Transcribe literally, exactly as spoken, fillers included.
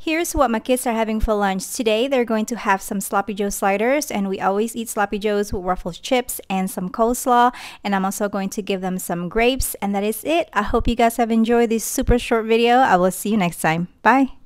Here's what my kids are having for lunch. Today, they're going to have some Sloppy Joe sliders, and we always eat Sloppy Joes with Ruffles chips and some coleslaw. And I'm also going to give them some grapes, and that is it. I hope you guys have enjoyed this super short video. I will see you next time. Bye.